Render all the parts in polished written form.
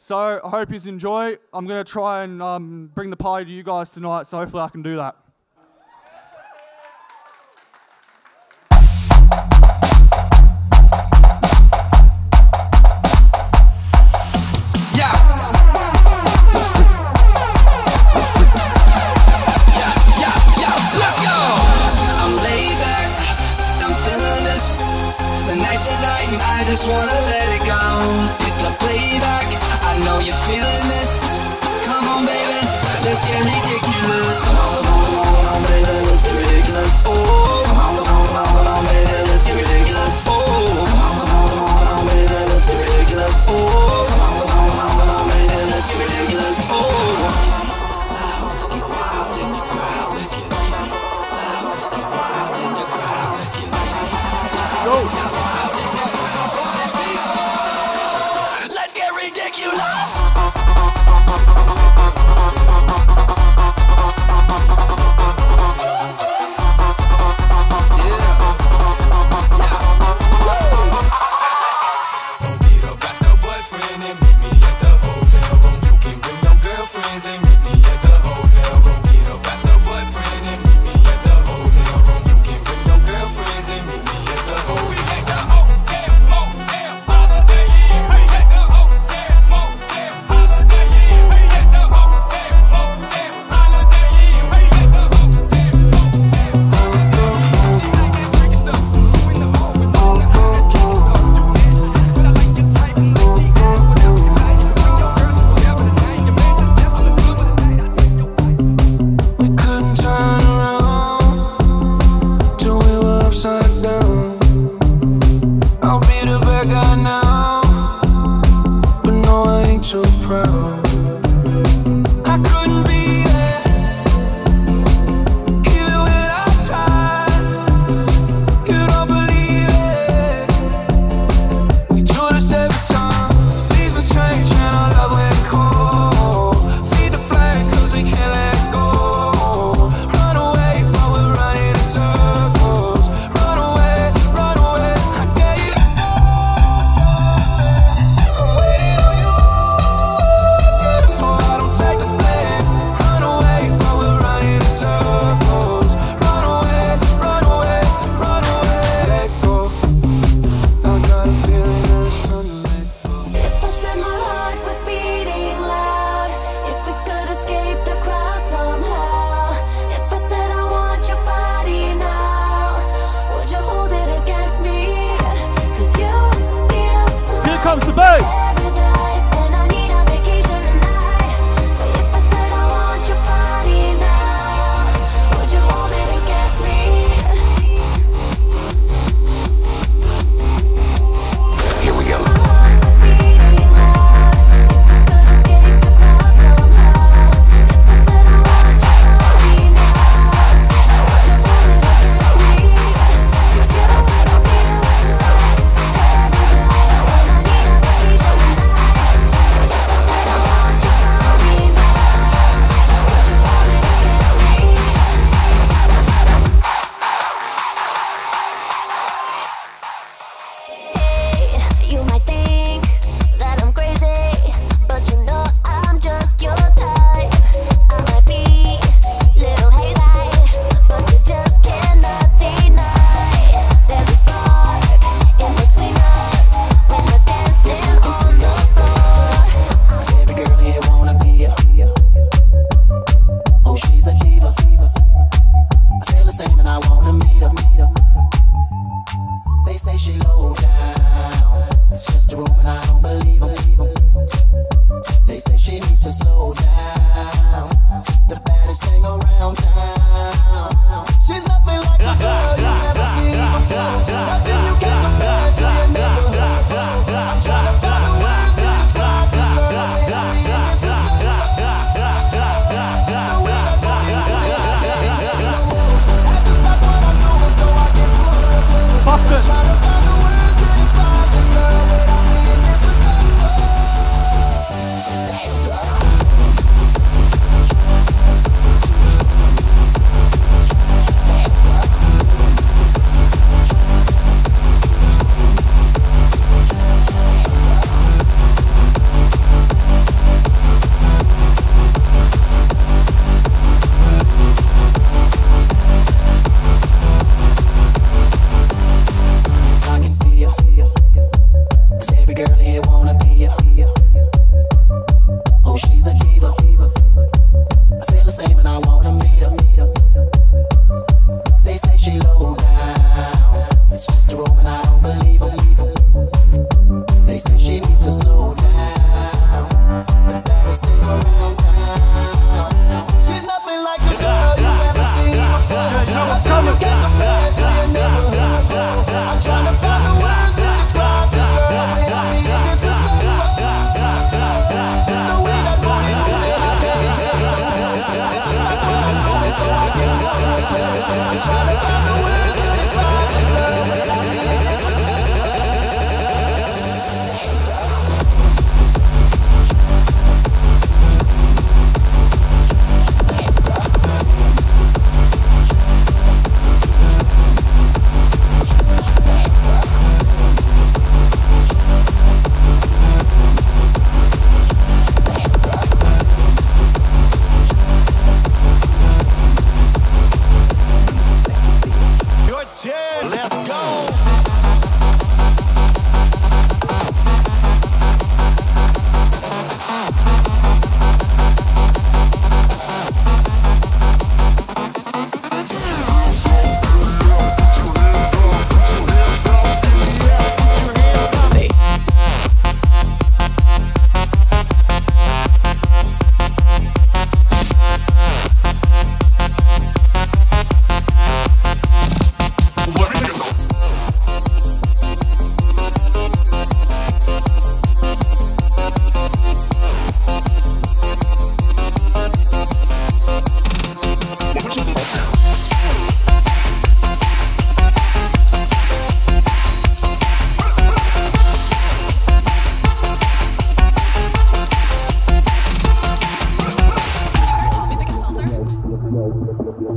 So I hope you enjoy. I'm going to try and bring the party to you guys tonight, so hopefully I can do that. I just wanna let it go. Hit the playback, I know you're feeling this. Come on, baby, let's get ridiculous. Come on, baby, let's get ridiculous. Oh, come on, baby, let's get ridiculous. Oh, come on, baby, let's get ridiculous. Oh, come on, baby, let's get ridiculous. Oh, loud, get wild in the crowd. Let's get easy. Loud, get wild in the crowd. Let's get easy. Loud, get wild in the crowd. Let's get ridiculous.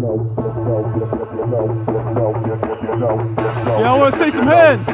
Yeah, I want to see some hands.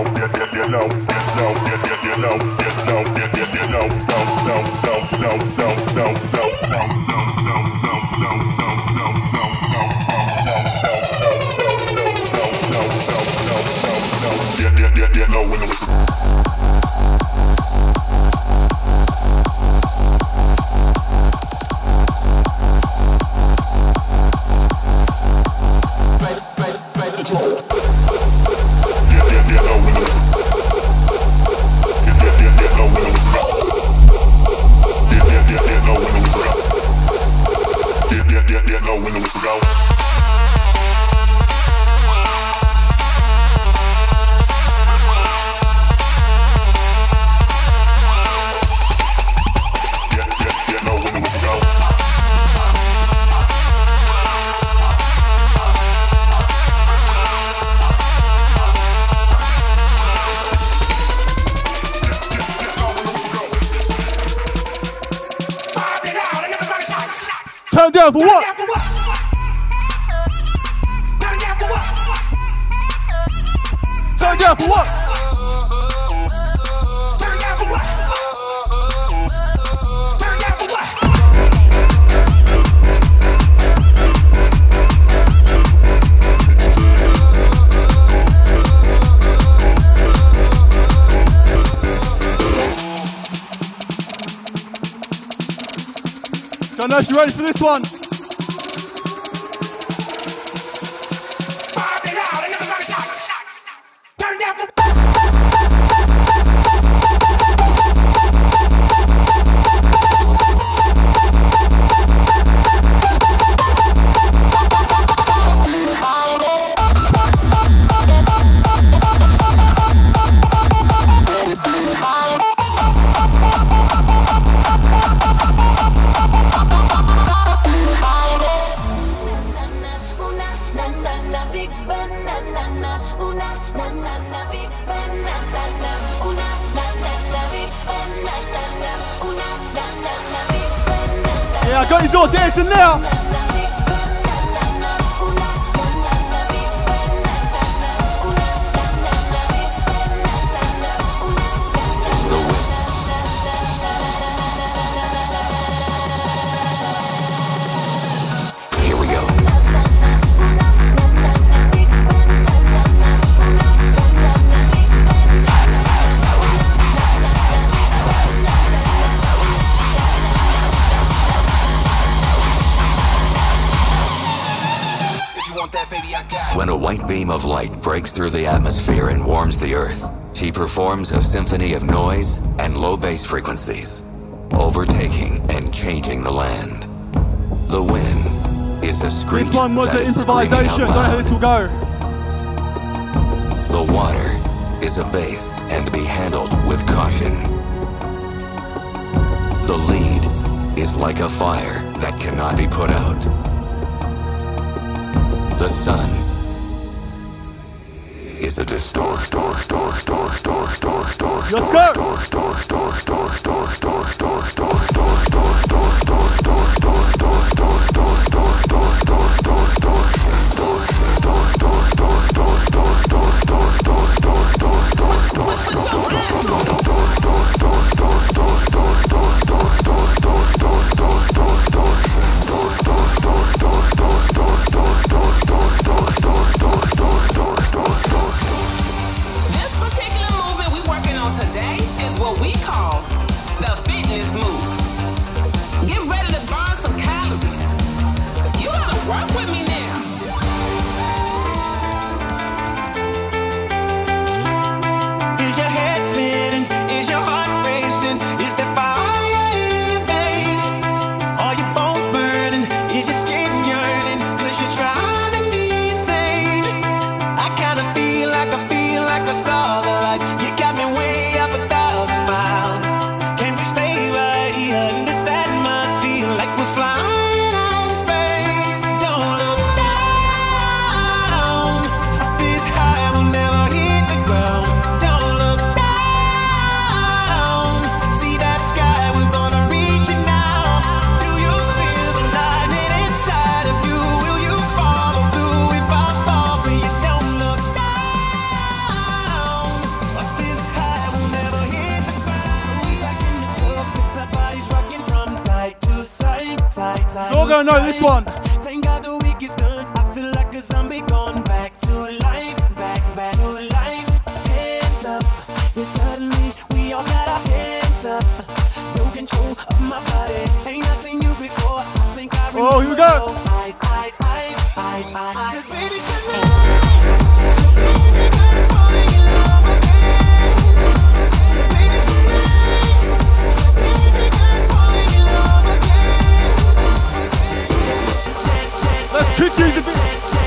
Turn down for what? Turn down for what? Don't know if you're ready for this one. Yeah, I got you all dancing now. Here we go. When a white beam of light breaks through the atmosphere and warms the earth, she performs a symphony of noise and low bass frequencies, overtaking and changing the land. The wind is a screech. This one was an improvisation. Don't know how this will go. The water is a bass and to be handled with caution. The lead is like a fire that cannot be put out. The sun is a distortion. Let's go. This particular movement we're working on today is what we call the fitness all gonna know this one. Thank God the week is done. I feel like a zombie gone back to life, back to life. Hands up, yeah, suddenly we all got our hands up. No control of my body. Ain't I seen you before? I think I remember. Oh, here we go. Those eyes. 'Cause baby, tonight. Let's trick you a bit.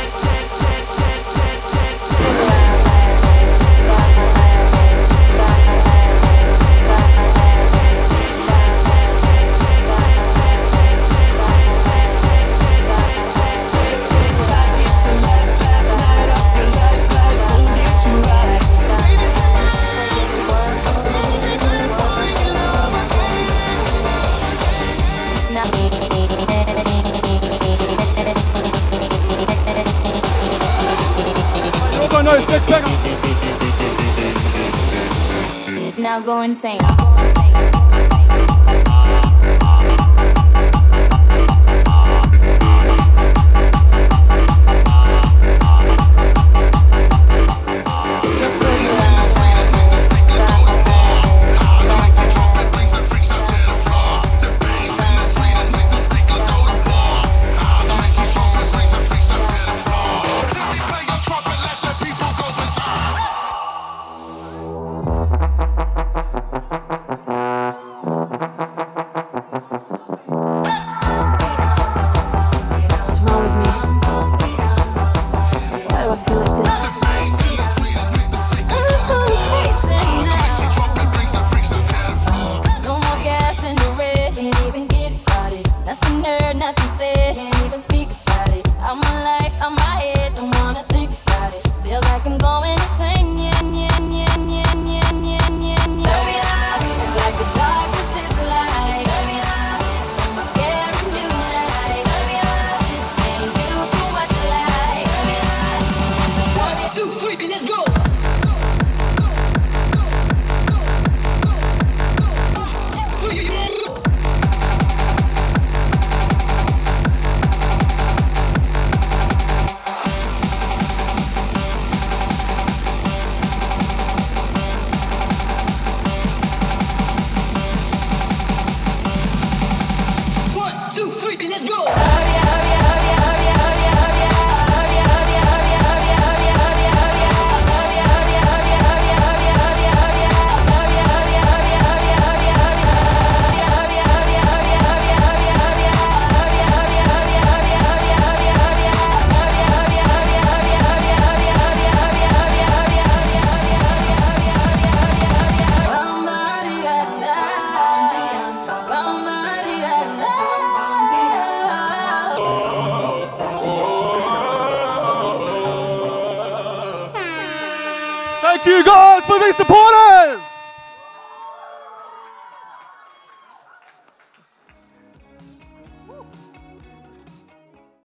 No, it's next back. Now go insane. Thank you guys for being supportive.